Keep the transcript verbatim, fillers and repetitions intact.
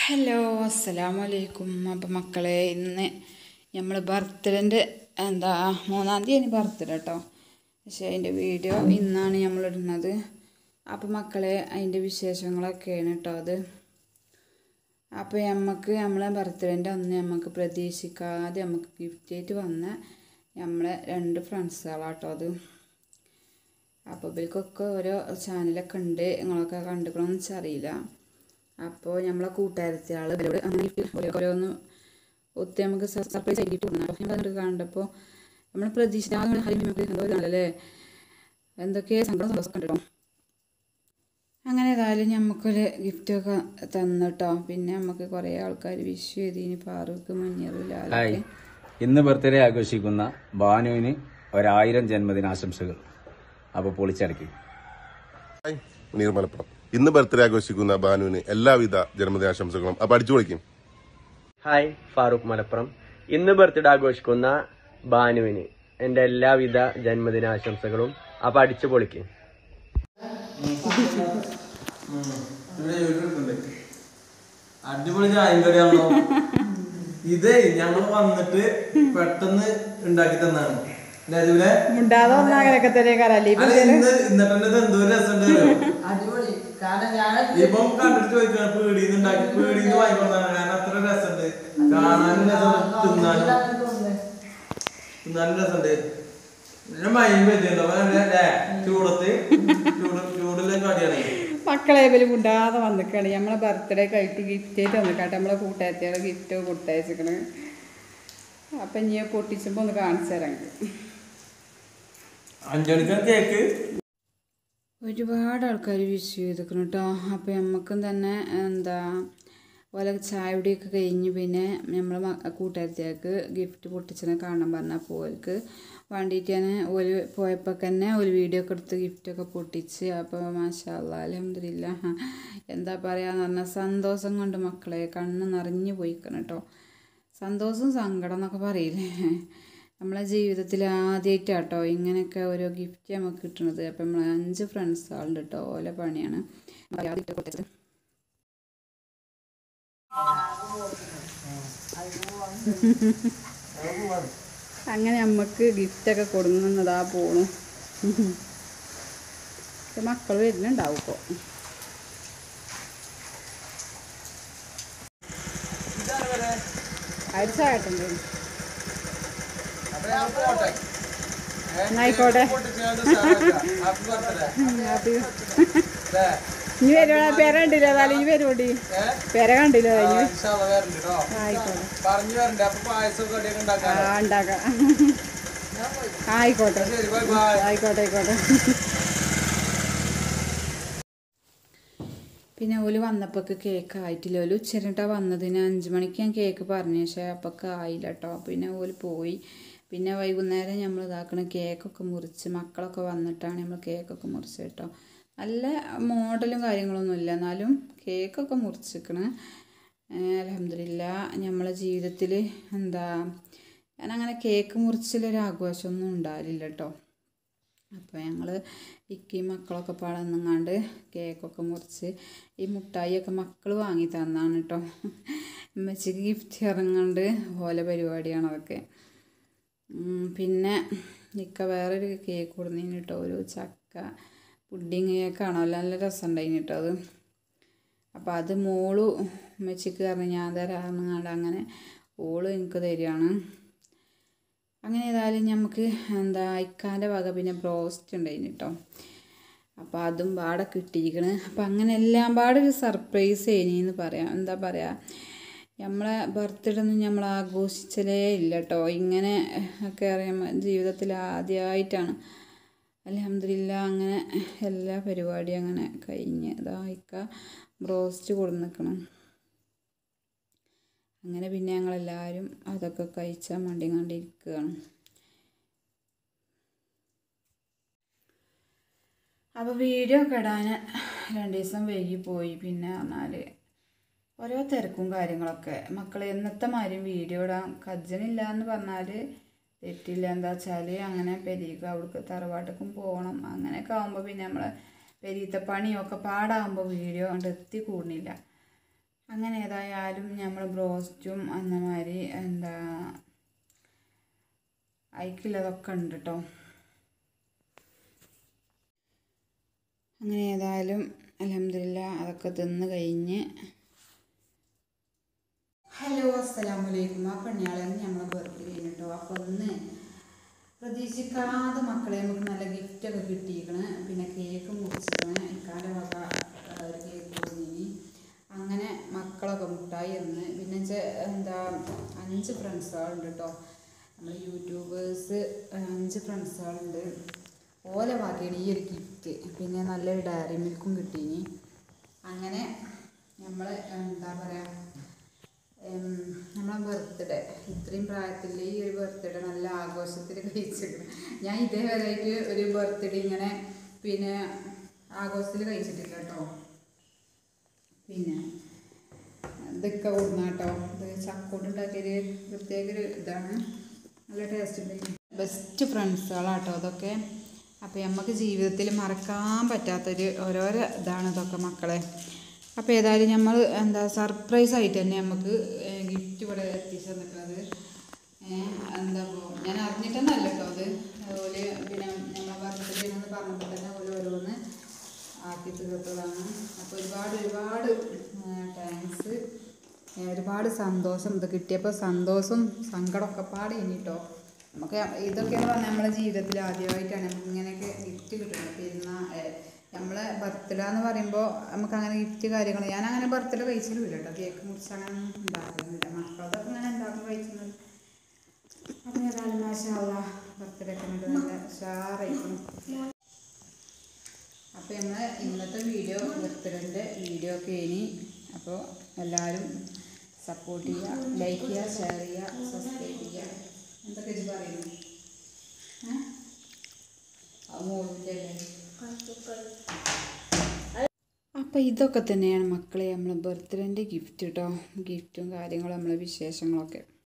Hello അസ്സലാമു അലൈക്കും. അപ്പം മക്കളെ, ഇന്ന് നമ്മൾ ബർത്ത്ഡേൻ്റെ എന്താ മൂന്നാം തീയതി ബർത്ത്ഡേ കേട്ടോ. പക്ഷേ അതിൻ്റെ വീഡിയോ ഇന്നാണ് നമ്മൾ ഇടുന്നത്. അപ്പം മക്കളെ, അതിൻ്റെ വിശേഷങ്ങളൊക്കെയാണ് കേട്ടോ അത്. അപ്പോൾ നമുക്ക് നമ്മളെ ബർത്ത്ഡേൻ്റെ അന്ന് നമുക്ക് പ്രതീക്ഷിക്കാതെ നമുക്ക് ഗിഫ്റ്റ് ആയിട്ട് വന്ന നമ്മളെ രണ്ട് ഫ്രണ്ട്സുകളാട്ടോ അത്. അപ്പോൾ ഇവർക്കൊക്കെ ഓരോ ചാനലൊക്കെ ഉണ്ട്, നിങ്ങളൊക്കെ കണ്ടുക്കണമെന്ന് വെച്ചറിയില്ല. അപ്പോൾ നമ്മളെ കൂട്ടുകാരത്തി ആൾ അങ്ങനെ ഓരോന്ന് ഒത്തിരി നമുക്ക് സർപ്രൈസ് ആയിട്ട് കൊടുക്കണം. അപ്പോൾ നമ്മൾ കണ്ടപ്പോൾ നമ്മൾ പ്രതീക്ഷിച്ചാൽ എന്തോല്ലേ എന്തൊക്കെ സങ്കടം സന്തോഷമൊക്കെ ഉണ്ടോ. അങ്ങനെ ഏതായാലും നമുക്കൊരു ഗിഫ്റ്റൊക്കെ തന്നിട്ടോ. പിന്നെ നമുക്ക് കുറേ ആൾക്കാർ വിഷ് ചെയ്തിന്, ഫാറൂഖ്, മുനീർ. ഇന്ന് ബർത്ത്ഡേ ആഘോഷിക്കുന്ന ബാനുവിന് ഒരായിരം ജന്മദിനാശംസകൾ. അപ്പോൾ പൊളിച്ചടക്കി. മുനീർ മലപ്പുറം. ഇന്ന് ബർത്ത്ഡേ ആഘോഷിക്കുന്ന ബാനുവിന് എല്ലാവിധ ജന്മദിനാശംസകളും. അപ്പൊ അടിച്ചു പൊളിക്കും. ഹായ്, ഫാറൂഖ് മലപ്പുറം. ഇന്ന് ബർത്ത്ഡേ ആഘോഷിക്കുന്ന ബാനുവിന് എന്റെ എല്ലാവിധ ജന്മദിനാശംസകളും. അപ്പൊ അടിച്ചു പൊളിക്കും. അടിപൊളി ചായം കടിയാണല്ലോ ഇത്. ഞങ്ങൾ വന്നിട്ട് പെട്ടെന്ന് ഉണ്ടാക്കി തന്നാണ്. ഇന്നിട്ട് എന്തോ രസമുണ്ട്. ഇപ്പം കണ്ടിട്ട് ചോദിക്കാണ് പീടിന്ന് ഉണ്ടാക്കി പീടിന്ന് വാങ്ങിക്കൊണ്ടാണ്. കാരണം അത്ര രസമുണ്ട്, കാണാനും രസം, തിന്നാനും തിന്നാനും രസമുണ്ട്. പിന്നെ മൈൻ പറ്റിയുണ്ടോ ചൂടത്ത് ചൂട് ചൂടിലും കടിയാണ്. മക്കളെ പോലും മുണ്ടാതെ വന്നിക്കാണ്. നമ്മളെ ബർത്ത്ഡേ കഴിട്ട് ഗിഫ്റ്റ് ആയിട്ട് വന്നിക്കാട്ടെ. നമ്മളെ കൂട്ടുകാരിയുടെ ഗിഫ്റ്റ് കൊടുത്തയച്ചിക്കണ്. അപ്പം ഇനി പൊട്ടിച്ചപ്പോൾ ഒന്ന് കാണിച്ചു തരാം. അഞ്ചണിക്കാണ് കേക്ക്. ഒരുപാട് ആൾക്കാർ വിഷ് ചെയ്തിരിക്കണം കേട്ടോ. അപ്പോൾ നമുക്കും തന്നെ എന്താ ഓല ചായ കുടിയൊക്കെ കഴിഞ്ഞ് പിന്നെ നമ്മളെ കൂട്ടുകാരത്തിയാൾക്ക് ഗിഫ്റ്റ് പൊട്ടിച്ചതിനെ കാണാൻ പറഞ്ഞപ്പോൾ ഓർക്ക് വേണ്ടിയിട്ട് ഞാൻ ഒരു പോയപ്പോൾ തന്നെ ഒരു വീഡിയോ ഒക്കെ എടുത്ത് ഗിഫ്റ്റൊക്കെ പൊട്ടിച്ച്. അപ്പോൾ മാഷാ അല്ലാഹ് അൽഹംദുലില്ലാഹ് എന്താ പറയുക പറഞ്ഞാൽ സന്തോഷം കൊണ്ട് മക്കളെ കണ്ണ് നിറഞ്ഞു പോയിക്കണം കേട്ടോ. സന്തോഷം സങ്കടം എന്നൊക്കെ പറയില്ലേ, നമ്മളെ ജീവിതത്തിൽ ആദ്യമായിട്ടാട്ടോ ഇങ്ങനെയൊക്കെ ഓരോ ഗിഫ്റ്റ് നമുക്ക് കിട്ടുന്നത്. അപ്പം നമ്മൾ അഞ്ച് ഫ്രണ്ട്സ് ആളുണ്ട് കേട്ടോ, ഓല പണിയാണ്. അങ്ങനെ നമുക്ക് ഗിഫ്റ്റൊക്കെ കൊടുക്കുന്നതാ പോണു. മക്കൾ വരുന്നുണ്ടാവും ഇപ്പോൾ. അടിച്ചായിട്ടുണ്ട്. ആയിക്കോട്ടെ, ഇനി വരുവാ. പേര കണ്ടില്ല, അതാ ഈ വരുവോടി പേര കണ്ടില്ല. ആയിക്കോട്ടെ, ഉണ്ടാക്കാം. ആയിക്കോട്ടെ ആയിക്കോട്ടെ ആയിക്കോട്ടെ. പിന്നെ ഓല് വന്നപ്പോൾ കേക്ക് ആയിട്ടില്ല. ഓല് ഉച്ചരിട്ടാണ് വന്നതിന്. അഞ്ച് മണിക്ക് ഞാൻ കേക്ക് പറഞ്ഞു, പക്ഷേ അപ്പൊക്കെ ആയില്ല കേട്ടോ. പിന്നെ ഓല് പോയി. പിന്നെ വൈകുന്നേരം നമ്മൾ ഇതാക്കണ കേക്കൊക്കെ മുറിച്ച് മക്കളൊക്കെ വന്നിട്ടാണ് നമ്മൾ കേക്കൊക്കെ മുറിച്ച് കേട്ടോ. നല്ല മോഡലും കാര്യങ്ങളൊന്നുമില്ല, എന്നാലും കേക്കൊക്കെ മുറിച്ചിരിക്കണ്. അൽഹംദുലില്ലാഹ് നമ്മളെ ജീവിതത്തിൽ എന്താ ഞാനങ്ങനെ കേക്ക് മുറിച്ചിലൊരു ആഘോഷമൊന്നും ഉണ്ടാവില്ല കേട്ടോ. അപ്പോൾ ഞങ്ങൾ ഇക്കയും മക്കളൊക്കെ പാടന്നുങ്ങാണ്ട് കേക്കൊക്കെ മുറിച്ച് ഈ മുട്ടായിയൊക്കെ മക്കൾ വാങ്ങി തന്നാണ് കേട്ടോ. ഉമ്മച്ചിക്ക് ഗിഫ്റ്റ് ഇറങ്ങാണ്ട് ഓല പരിപാടിയാണ് അതൊക്കെ. പിന്നെ ഇക്ക വേറൊരു കേക്ക് കൊടുന്നതിന് കേട്ടോ, ഒരു ചക്ക പുഡിങ് കേക്കാണോ, നല്ല രസമുണ്ടായിന് കേട്ടോ അത്. അപ്പോൾ അത് മോള് ഉമ്മച്ചിക്ക് പറഞ്ഞ് ഞാൻ തരാറുങ്ങാണ്ട് അങ്ങനെ ഓള് എനിക്ക് തരികയാണ്. അങ്ങനെ ഏതായാലും നമുക്ക് എന്താ ഇക്കാൻ്റെ വക പിന്നെ ബ്രോസ്റ്റ് ഉണ്ടായിന് കേട്ടോ. അപ്പോൾ അതും പാടെ കിട്ടിയിരിക്കണ്. അപ്പം അങ്ങനെ എല്ലാം പാടെ ഒരു സർപ്രൈസ് ഇനിയെന്ന് പറയാം. എന്താ പറയുക, നമ്മളെ ബർത്ത്ഡേ ഒന്നും നമ്മൾ ആഘോഷിച്ചലേ ഇല്ല കേട്ടോ. ഇങ്ങനെ ഒക്കെ അറിയാം, ജീവിതത്തിൽ ആദ്യമായിട്ടാണ്. അൽഹംദുലില്ലാഹ് അങ്ങനെ എല്ലാ പരിപാടിയും അങ്ങനെ കഴിഞ്ഞ് ഇതായിക്ക ബ്രോസ്റ്റ് കൊടുന്ന് നിൽക്കണം. അങ്ങനെ പിന്നെ ഞങ്ങളെല്ലാവരും അതൊക്കെ കഴിച്ചാൽ മണ്ടി കണ്ടിരിക്കുകയാണ്. അപ്പോൾ വീഡിയോ ഒക്കെ ഇടാൻ രണ്ട് ദിവസം വൈകിപ്പോയി. പിന്നെ പറഞ്ഞാൽ ഓരോ തിരക്കും കാര്യങ്ങളൊക്കെ. മക്കൾ എന്നത്തെ മാതിരി വീഡിയോ ഇടാൻ കജ്ജനില്ല എന്ന് പറഞ്ഞാൽ തെറ്റില്ല. എന്താ വെച്ചാൽ അങ്ങനെ പെരീക്ക് അവിടേക്ക് തറവാട്ടേക്കും പോകണം. അങ്ങനെയൊക്കെ ആകുമ്പോൾ പിന്നെ നമ്മൾ പെരീത്തെ പണിയൊക്കെ പാടാകുമ്പോൾ വീഡിയോ കൊണ്ട് എത്തി കൂടുന്നില്ല. അങ്ങനെ ഏതായാലും നമ്മൾ ബ്രോസ്റ്റും അന്നമാതിരി എന്താ അയക്കുള്ളതൊക്കെ ഉണ്ട് കേട്ടോ. അങ്ങനെ ഏതായാലും അൽഹംദുലില്ലാ അതൊക്കെ തിന്ന് കഴിഞ്ഞ്. ഹലോ അസ്സലാമു അലൈക്കും. ആ പെണ്ണിയാളാണ് നമ്മൾ ബർത്ത്ഡേ കേട്ടോ. അപ്പോൾ ഒന്ന് പ്രതീക്ഷിക്കാതെ മക്കളെ നമുക്ക് നല്ല ഗിഫ്റ്റൊക്കെ കിട്ടിയിരിക്കണ്. പിന്നെ കേക്ക് മുറിച്ചിരിക്കണ്. ഇക്കാൻ്റെ വക ഒരു കേക്ക് കൊടുത്തിനി. അങ്ങനെ മക്കളൊക്കെ മുട്ടായി എന്ന് പിന്നെ എന്താ അഞ്ച് ഫ്രണ്ട്സുകളുണ്ട് കേട്ടോ. നമ്മൾ യൂട്യൂബേഴ്സ് അഞ്ച് ഫ്രണ്ട്സുകളുണ്ട്. ഓല വകയാണ് ഈ ഒരു ഗിഫ്റ്റ്. പിന്നെ നല്ലൊരു ഡയറി മിൽക്കും കിട്ടീനി. അങ്ങനെ നമ്മൾ എന്താ പറയുക നമ്മളെ ബർത്ത്ഡേ ഇത്രയും പ്രായത്തിൽ ഈ ഒരു ബർത്ത്ഡേ നല്ല ആഘോഷത്തിൽ കഴിച്ചിട്ടുണ്ട്. ഞാൻ ഇതേവരെയായിട്ട് ഒരു ബർത്ത്ഡേ ഇങ്ങനെ പിന്നെ ആഘോഷത്തിൽ കഴിച്ചിട്ടില്ല കേട്ടോ. പിന്നെ ഇതൊക്കെ കൊടുന്നാട്ടോ. ഇത് ചക്കോട്ട് ഉണ്ടാക്കിയൊരു പ്രത്യേക ഒരു ഇതാണ്. നല്ല ടേസ്റ്റ് ഉണ്ട്. ബെസ്റ്റ് ഫ്രണ്ട്സുകളാട്ടോ അതൊക്കെ. അപ്പോൾ നമുക്ക് ജീവിതത്തിൽ മറക്കാൻ പറ്റാത്തൊരു ഓരോരോ ഇതാണ് ഇതൊക്കെ മക്കളെ. അപ്പോൾ ഏതായാലും നമ്മൾ എന്താ സർപ്രൈസ് ആയിട്ട് തന്നെ നമുക്ക് ഗിഫ്റ്റ് ഇവിടെ എത്തിച്ചു തന്നിട്ടുള്ളത്. എന്താ ഞാൻ അറിഞ്ഞിട്ടൊന്നല്ല കേട്ടോ അത്. അതുപോലെ പിന്നെ നമ്മളെ ബർത്ത്ഡേ എന്ന് പറഞ്ഞപ്പോൾ തന്നെ ഓരോ ഓരോന്ന് ആക്കി തീർത്തതാണ്. അപ്പോൾ ഒരുപാട് ഒരുപാട് താങ്ക്സ്. ഒരുപാട് സന്തോഷം. ഇത് കിട്ടിയപ്പോൾ സന്തോഷം സങ്കടമൊക്കെ പാടി ഇനിട്ടോ. നമുക്ക് ഇതൊക്കെയെന്ന് പറഞ്ഞാൽ നമ്മളെ ജീവിതത്തിൽ ആദ്യമായിട്ടാണ് നമുക്ക് ഇങ്ങനെയൊക്കെ ഗിഫ്റ്റ് കിട്ടുന്നത്. പിന്നെ നമ്മളെ ബർത്ത്ഡേ എന്ന് പറയുമ്പോൾ നമുക്ക് അങ്ങനെ ഗിഫ്റ്റ് കാര്യങ്ങൾ ഞാൻ അങ്ങനെ ബർത്ത്ഡേ കഴിച്ചിട്ടില്ല കേട്ടോ. കേക്ക് മുറിച്ച് അങ്ങനെ ഉണ്ടാക്കുന്നില്ല. മക്കളതൊക്കെ അങ്ങനെ ഉണ്ടാക്കി കഴിക്കുന്നത്. അപ്പം ഏതായാലും മാഷാ അല്ലാഹ് ബർത്ത്ഡേ ഒക്കെ നല്ല ഉഷാറായിരിക്കും. അപ്പോൾ നമ്മൾ ഇന്നത്തെ വീഡിയോ ബർത്ത്ഡേൻ്റെ വീഡിയോ ഒക്കെ ഇനി. അപ്പോൾ എല്ലാവരും സപ്പോർട്ട് ചെയ്യുക, ലൈക്ക് ചെയ്യുക, ഷെയർ ചെയ്യുക, സബ്സ്ക്രൈബ് ചെയ്യുക. എന്തൊക്കെ ഇത് പറയുന്നു അപ്പോൾ ഇതൊക്കെ തന്നെയാണ് മക്കളെ നമ്മളെ ബർത്ത്ഡേൻ്റെ ഗിഫ്റ്റ് കേട്ടോ. ഗിഫ്റ്റും കാര്യങ്ങളും നമ്മളെ വിശേഷങ്ങളൊക്കെ.